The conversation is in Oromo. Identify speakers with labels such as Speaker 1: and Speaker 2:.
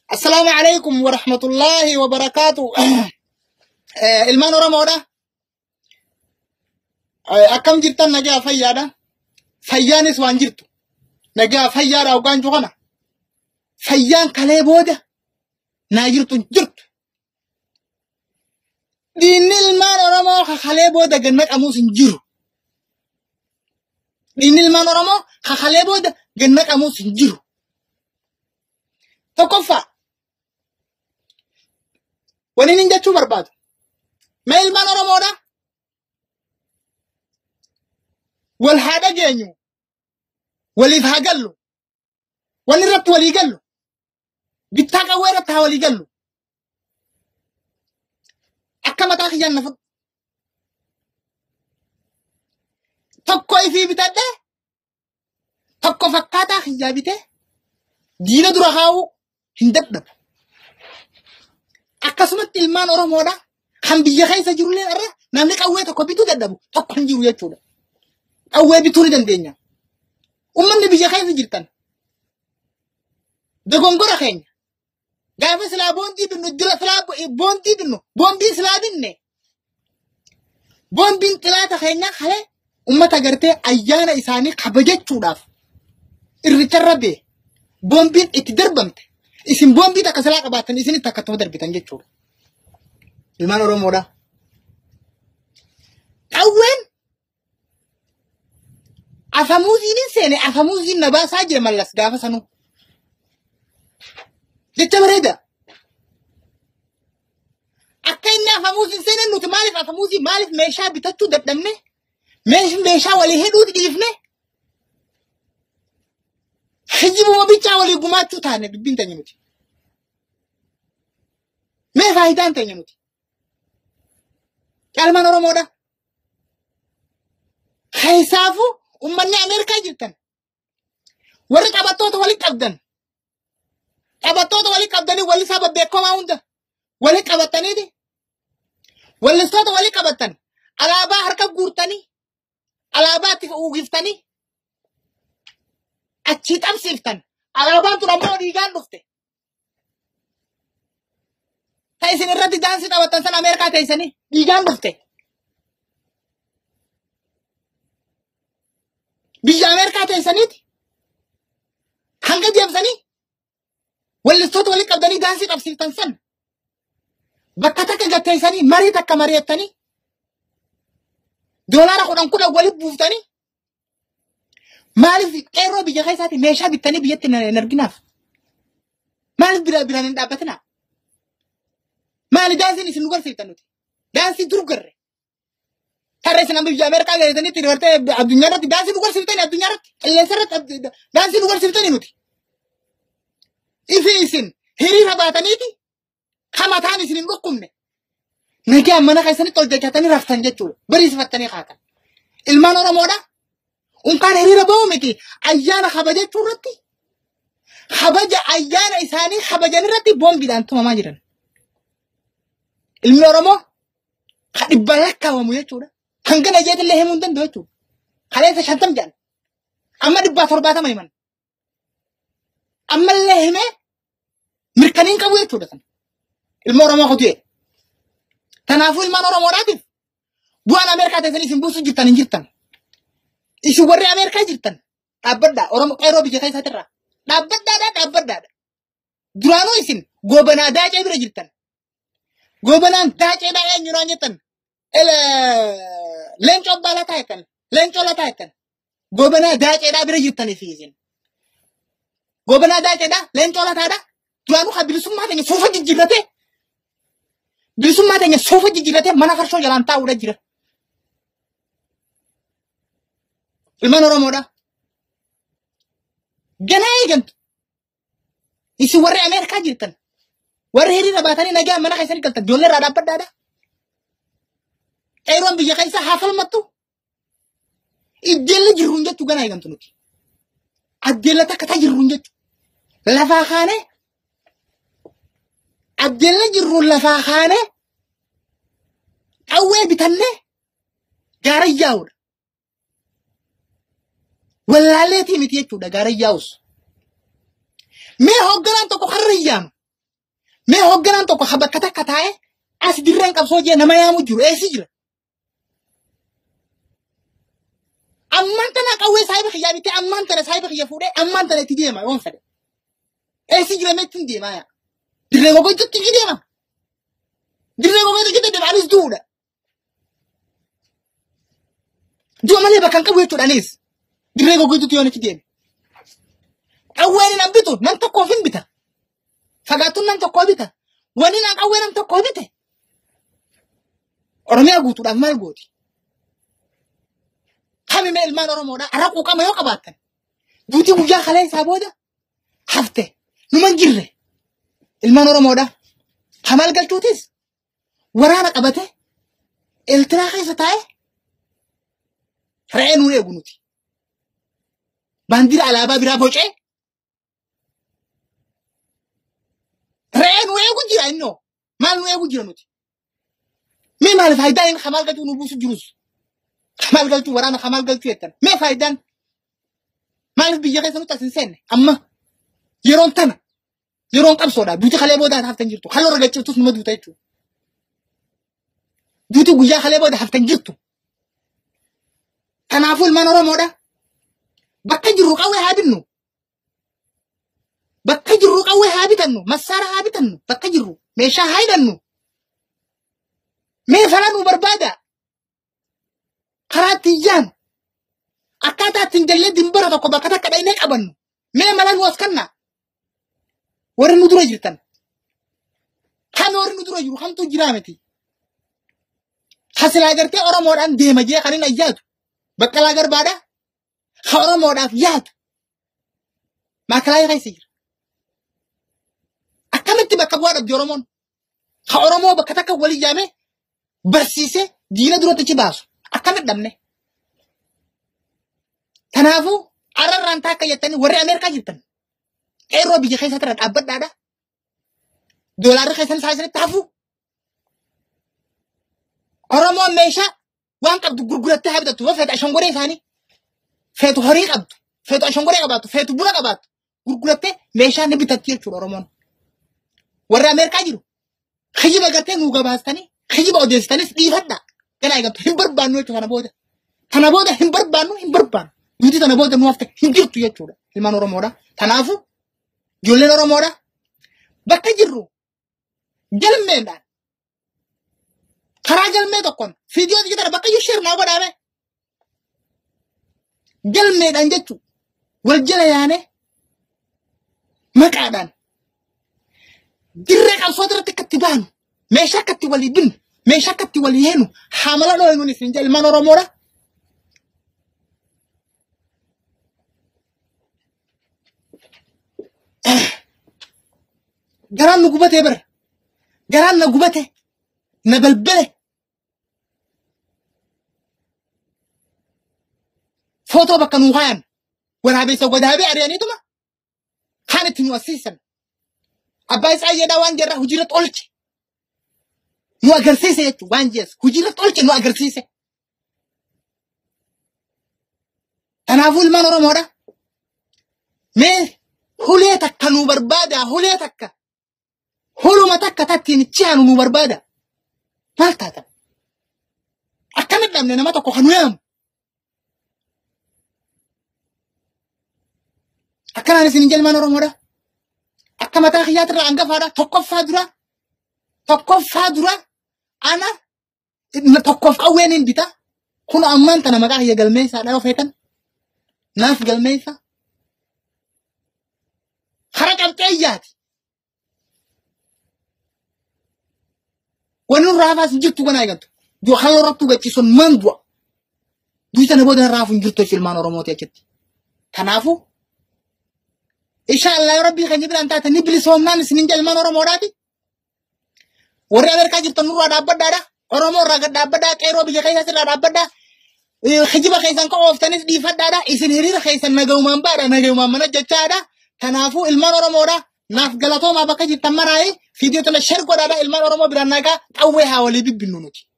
Speaker 1: السلام عليكم ورحمة الله وبركاته. المان ورمودا أكم جرتا نجا فيادا فيان سوان جرتو نجا فيادا وقان جوانا فيان كاليبودا ناجرتو جرت دين المان ورمو خاليبودا جنك أموس جرو دين المان ورمو خاليبودا جنك أموس جرو تكفى ونين جاتشو برباد ما المان ورمودا والهذا جانيو والإذا قالوا والربط ولي قالوا بتاعك ويرتها ولي قالوا أكما تاخي نفط تكوي في بتاعته تكو فكاتا خجابته دينا درهاو هندب أكسمت المان ورمودا هم بيجي سجرولين أره نملك أوه تكو بيتو دبو تكو هنجيرو يجودا أوه بيتوري دندينيا ومن بيجي سجرتان دغونغورا خين غاف سلا بوندي دنو جلا سلا بوندي دنو بوندي سلا دني بوندين ثلاثه خينا خله امتا غرتي ايانا اساني خبجچوداف ارتربه بوندين اتدربمت اسم بوندي تكسلا قباتن اسني تكتو دربتن جچود المان رومودا اول افاموزين سنه افاموزين نباسا جملس غاف سنو للتمريدة أكينا فموزي سنة نتمالف فموزي مالف ميشا بتاتو دبدمني ميشا ولي هدو تجيفني حجيبو مبيشا ولي قماتو تاني ببين تنيموتي ما فايدان تنيموتي كالمان رومودا خيسافو أمني أمريكا جلتن ورق أبطوط ولي قبدن أبطوط ولي قبضني ولي سبب بيكم عونده ولي قبضتني دي ولي صوت ولي قبضتني على با حركة غورتني على با تفوقفتني أشيت أم سيفتن على با ترمو ديجان دفته تايسني ردي دانسي تبطن سن أمريكا تايسني ديجان دفته بيجي أمريكا تايسني دي هنگا جيبسني واللي صوت ولي قبضني دانسي تفسير تنسن بكتك جتيسني مريتك مريتني دولار خدن كده ولي بوفتني مالف ايرو بيجي خيساتي ميشا بيتني بيتنا نرجناف مالف بلا ندابتنا مال دانسي نسنوغر سيتنوتي دانسي دروغر ترى سنام بيجي امريكا جايتني تيرورت الدنيا رت دانسي نوغر سيتني الدنيا رت اللي سرت دانسي نوغر سيتني نوتي إفيسن هري رباطنيتي خما تاني سنين بقومني نجي أمنا خيسني تول دكتاني رفتن جتول بريس فتني خاكا المان رمودا وكان هري رباومتي أيانا خبجة تورتي خبجة أيانا إساني خبجة نرتي بوم بدان تو ما جرن المان رمو خدي بالكا ومويا تورا كان جيت اللي هم دن دوتو خلينا شنتم جان أما دبا فرباتا مايمن أما اللي هم مركنين كابوي تودتن المورما خديه تنافو المانورا مرادف بوانا أمريكا تسني سنبوسو جرتن جرتن إيشو وري أمريكا جرتن أبدا أورام أيرو بيجي خيسة ترى أبدا درانو إسن غوبنا داجة بير جرتن غوبنا داجة داجة نيران جرتن لينشو بالا تايتن لينشو لا تايتن غوبنا داجة دا بير جرتن فيزن غوبنا داجة دا لينشو لا تايدا درانو خبير سوما تاني سوفا جيجيرته بيسوما تاني سوفا جيجيرته مانا كرشو جلان تاو دا جيره المانورا مودا جناي جنت يسو وري أمريكا جيرتن وري هري رباطاني نجا مانا خيساني قلت دولار رادا بدادا ايروان بيجي خيسا حافل ماتو إدل جيرون جتو جناي جنتو نوكي أدل تكتا جيرون جتو لفا خانه أدل جيرون لفا خانه أول بتنه غاري ياور ولا ليتي متيجو دا غاري ياوس مي هوغران تو خريام Mee hoogganaan tokko bakka takka taa'ee as dirreen qabsoo jee nama yaamu jiru eessi jira. Ammaan tana qawwee saayiba xiyyaa bitee ammaan tana saayiba xiyya fuudhee ammaan tana itti deema yoon fedhe. Eessi jira mee ittiin deemaa yaa. Dirree gogoitutti itti deema. Dirree gogoitutti itti deema anis duudha. Du'a malee bakka hin qabu jechuudha anis. Dirree gogoitutti yoon itti deeme. Qawween nan bitu nan tokkoof hin bita. Fagaatuun nan tokkoo bita. Wani nan qawwee nan tokkoo bite. Oromiyaa guutuudhaaf maal gooti? Kami mee ilmaan Oromoodhaa arraquu qama yoo qabaatan. Duutii guyyaa kalee isaa booda hafte numan jirre. Ilmaan Oromoodhaa hamaal galchuutis waraana qabate Eertiraa keessa taa'ee re'ee nu eegu nuti. Baandira alaabaa biraa bocee re'ee nu eegu jira innoo maal nu eegu jira nuti. Mee maal faayidaa inni hamaal galchuu nu buusu jirus. Hamaal galchuu waraana hamaal galchuu jettan. Mee faayidaan maaliif biyya keessa nuti asin seenne amma yeroon tana yeroon qabsoodha. Duuti kalee booda haftan jirtu. Kaloo ragachiftus numa duuta jechuudha. Duuti guyyaa kalee booda haftan jirtu. Kanaafuu ilmaan Oromoodhaa bakka jirru qawwee haa binnu. Bakka jirru qawwee haa bitannu. Massaara haa bitannu. Bakka jirru meeshaa haa hidhannu. Mee fala nu barbaada. Karaa tiyyaan akkaataa ittiin jallee dimbara tokko bakka takka dhaynee qabannu. Mee mala nu as kannaa. Warri nu dura jirtan. Kami warri nu dura jiru kamtu jiraa miti. Hasilaa gartee Oromoodhaan deema jee kan hin ayyaatu. Baqqalaa Garbaadhaa ha Oromoodhaaf yaadu. Maakalaa keessa jira. Akkamitti bakka bu'aa dhabdi Oromoon? Ha Oromoo bakka takka wal ijaamee barsiisee diina duratti achi baasu. Akkamitti dhabne? Kanaafuu arrarraan taakka jettanii warri Ameerikaa jirtan. Qeerroo biyya keessa tara dhaabbadhaadha. Doolaarri keessan isaa isinitti hafu. Oromoon meeshaa waan qabdu gurgurattee haa bitattu. Yoo feetu ashangoree isaanii. Feetu horii qabdu. Feetu ashangoree qabaattu. Feetu buna qabaattu. Gurgurattee meeshaa ni bitatti jechuudha Oromoon. Warri Ameerikaa jiru. Kijiba gartee nuu gabaastanii. Kijiba odeessitanis dhiifadhaa. Ganaa eegamtu hin barbaannu jechuudha kana booda. Kana booda hin barbaannu hin barbaannu. Duuti tana booda nu hafte hin jirtu jechuudha ilmaan Oromoodhaa. Kanaafuu ijoolleen Oromoodhaa bakka jirru galmeedhaan karaa galmee tokkoon fiidiyoo jira bakka iyyuu shirnaa godhaame galmeedhaan jechuun wal jala yaanee maqaadhaan dirree qabsoo irratti akka itti baanu meeshaa akka itti walii binnu meeshaa akka itti walii heenu haamala dhooynuun isin jala ilmaan Oromoodhaa. Garaan nu gubatee bara. Garaan na gubate. Na balbale. Footoo bakka nuu kaayan. Waraabessa godaabee ari'aniituma. Kaan itti nu asiisan. Abbaa isaa jedhaa waan jirraa hojiirratti oolche. Nu agarsiise jechuudha waan jees. Hojiirratti oolche nu agarsiise. Kanaafuu ilmaan Oromoodhaa. Mee hulee takka nu barbaada. Hulee takka. Huluma takka tattiin ci'aanu nu barbaada. Maal taatan? Akkamitti dhabne nama tokko kan nu yaamu? Akkanaan isin ilmaan Oromoodhaa. Akka mataa kiyyaatirraa hangafaadhaa. Tokkoffaa dura ana tokkoof qawween hin bita. Kun ammaan tana maqaa kiyya galmeessaadhaa yoo feetan. Naaf galmeessa. Hara qabxee iyyaati. Wani raafas jirtu kana eegantu. Jo haloo rattu gachiison mandua. Duuta na booda raafu jirtu ilmaan Oromooti achitti. Kanaafuu inshallah rabbi kan jibran taate ni bilisoomnaan isin ilmaan Oromoodhaati. Warri Ameerikaa jirtan nurraa dhaabbadhaadha. Oromoo irraa gad dhaabbadhaa. Qeerroo biyya keessa irraa dhaabbadhaa. Hijiba keessan qo'ooftaniis dhiifadhaadha. Isin hiriira keessan nagaumaan baadha. Nagaumaan mana jechaadha. Kanaafuu ilmaan Oromoodhaa naaf galatoomaa bakka jirtan maraa'ee fiidiyoo tana share godhaadha ilmaan Oromoo biraan nagaa qawwee haa walii bibbinnu nuti.